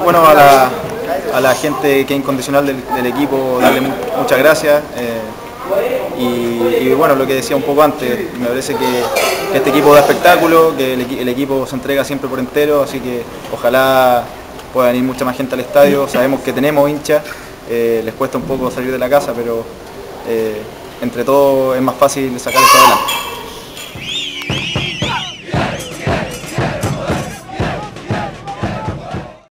Bueno, a la gente que es incondicional del equipo, darle muchas gracias. Y bueno, lo que decía un poco antes, me parece que este equipo da espectáculo, que el equipo se entrega siempre por entero, así que ojalá pueda venir mucha más gente al estadio. Sabemos que tenemos hinchas, les cuesta un poco salir de la casa, pero entre todo es más fácil sacar esto adelante.